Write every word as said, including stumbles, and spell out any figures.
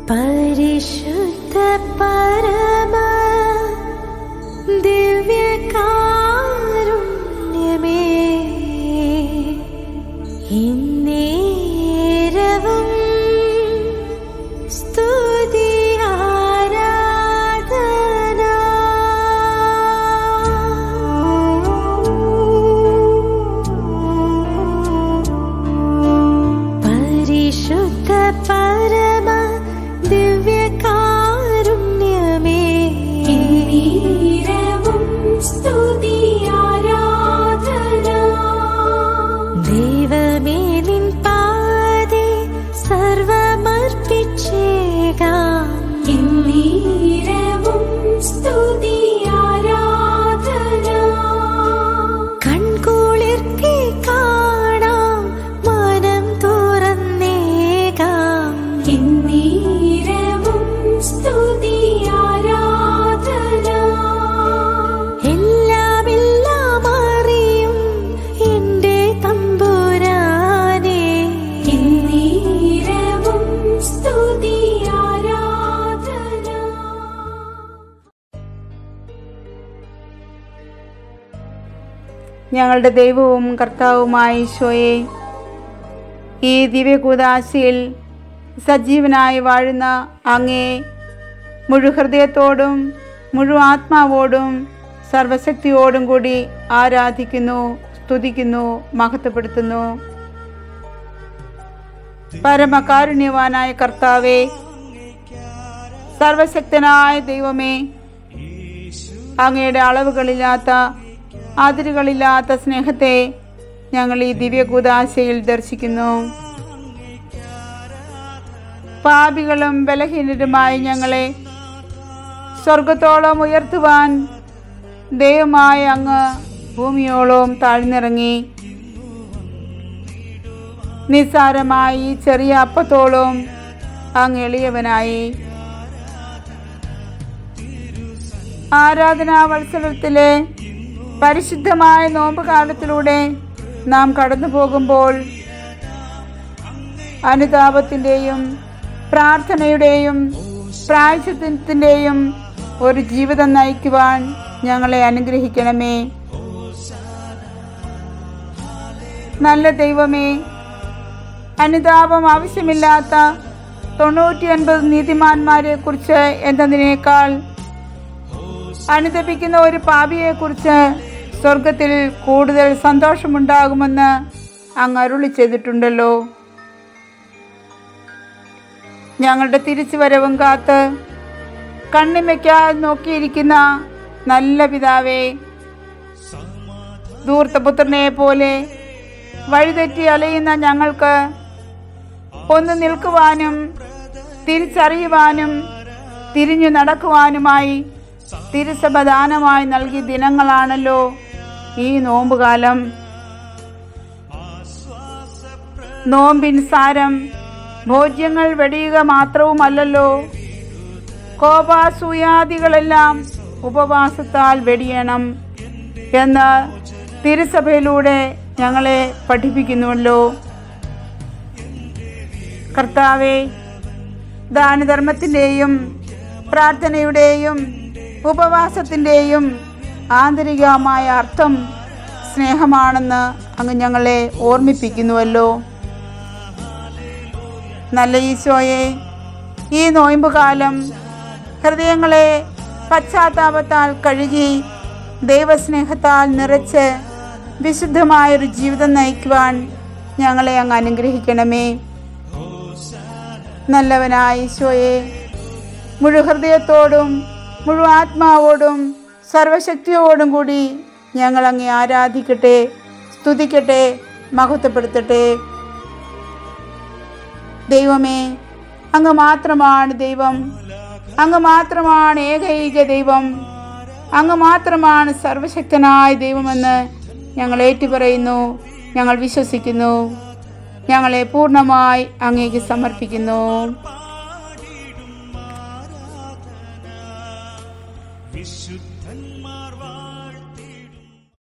പരിശുദ്ധ പരമ ദിവ്യകാരുണ്യമേ, ഇന്നേരവും സ്തുതി ആരാധന. പരിശുദ്ധ പരമ ദിവ്യകാരുണ്യമേ, ഇന്നേരവും സ്തുതി ആരാധന. ദൈവമേ നിൻ പാദേ സർവമർപ്പിച്ചേകാം, ഇന്നേരവും സ്തുതി ആരാധന. കൺകുളിർക്കെ കാണാം, മനം തുറന്നേകാം, ഇന്നേരവും സ്തുതി ആരാധന. എല്ലാം എല്ലാം അറിയും എന്റെ തമ്പുരാനേ, ഇന്നേരവും സ്തുതി ആരാധന. ഞങ്ങളുടെ ദൈവവും കർത്താവുമായ ഈശോയെ, ഈ ദിവ്യകൂദാശയിൽ സജീവനായി വാഴുന്ന അങ്ങേ മുഴുഹൃദയത്തോടും മുഴു ആത്മാവോടും സർവശക്തിയോടും കൂടി ആരാധിക്കുന്നു, സ്തുതിക്കുന്നു, മഹത്വപ്പെടുത്തുന്നു. പരമകാരുണ്യവാനായ കർത്താവേ, സർവശക്തനായ ദൈവമേ, അങ്ങയുടെ അളവുകളില്ലാത്ത അതിരുകളില്ലാത്ത സ്നേഹത്തെ ഞങ്ങൾ ഈ ദിവ്യകൂദാശയിൽ ദർശിക്കുന്നു. പാപികളും ബലഹീനരുമായി ഞങ്ങളെ സ്വർഗത്തോളം ഉയർത്തുവാൻ ദൈവമായ അങ്ങ് ഭൂമിയോളം താഴ്ന്നിറങ്ങി. നിസ്സാരമായി ചെറിയ അപ്പത്തോളം അങ്ങ് എളിയവനായി. ആരാധനാ വത്സരത്തിലെ പരിശുദ്ധമായ നോമ്പുകാലത്തിലൂടെ നാം കടന്നു പോകുമ്പോൾ അനുതാപത്തിൻ്റെയും പ്രാർത്ഥനയുടെയും പ്രായശ്ചിത്തത്തിൻ്റെയും ഒരു ജീവിതം നയിക്കുവാൻ ഞങ്ങളെ അനുഗ്രഹിക്കണമേ. നല്ല ദൈവമേ, അനുതാപം ആവശ്യമില്ലാത്ത തൊണ്ണൂറ്റി ഒൻപത് നീതിമാന്മാരെ കുറിച്ച് എന്നതിനേക്കാൾ അനുതപിക്കുന്ന ഒരു പാപിയെക്കുറിച്ച് സ്വർഗത്തിൽ കൂടുതൽ സന്തോഷമുണ്ടാകുമെന്ന് അങ്ങ് അരുളി ചെയ്തിട്ടുണ്ടല്ലോ. ഞങ്ങളുടെ തിരിച്ചുവരവും കാത്ത് കണ്ണിമയ്ക്കാതെ നോക്കിയിരിക്കുന്ന നല്ല പിതാവേ, ധൂർത്തപുത്രനെ പോലെ വഴിതെറ്റി അലയുന്ന ഞങ്ങൾക്ക് ഒന്ന് നിൽക്കുവാനും തിരിച്ചറിയുവാനും തിരിഞ്ഞു നടക്കുവാനുമായി തിരുസഭ ദാനമായി നൽകിയ ദിനങ്ങളാണല്ലോ ഈ നോമ്പുകാലം. നോമ്പിൻ സാരം ഭോജ്യങ്ങൾ വെടിയുക മാത്രവുമല്ലല്ലോ, കോപാസൂയാദികളെല്ലാം ഉപവാസത്താൽ വെടിയണം എന്ന് തിരുസഭയിലൂടെ ഞങ്ങളെ പഠിപ്പിക്കുന്നുവല്ലോ. കർത്താവേ, ദാനധർമ്മത്തിൻ്റെയും പ്രാർത്ഥനയുടെയും ഉപവാസത്തിൻ്റെയും ആന്തരികമായ അർത്ഥം സ്നേഹമാണെന്ന് അങ്ങ് ഞങ്ങളെ ഓർമ്മിപ്പിക്കുന്നുവല്ലോ. നല്ല ഈശോയെ, ഈ നോയമ്പുകാലം ഹൃദയങ്ങളെ പശ്ചാത്താപത്താൽ കഴുകി ദൈവസ്നേഹത്താൽ നിറച്ച് വിശുദ്ധമായൊരു ജീവിതം നയിക്കുവാൻ ഞങ്ങളെ അങ്ങ് അനുഗ്രഹിക്കണമേ. നല്ലവനായ ഈശോയെ, മുഴുഹൃദയത്തോടും മുഴു ആത്മാവോടും സർവശക്തിയോടും കൂടി ഞങ്ങൾ അങ്ങേ ആരാധിക്കട്ടെ, സ്തുതിക്കട്ടെ, മഹത്വപ്പെടുത്തട്ടെ. ദൈവമേ, അങ്ങ് മാത്രമാണ് ദൈവം, അങ്ങ് മാത്രമാണ് ഏകൈക ദൈവം, അങ്ങ് മാത്രമാണ് സർവശക്തനായ ദൈവമെന്ന് ഞങ്ങൾ ഏറ്റുപറയുന്നു, ഞങ്ങൾ വിശ്വസിക്കുന്നു. ഞങ്ങളെ പൂർണ്ണമായി അങ്ങേക്ക് സമർപ്പിക്കുന്നു.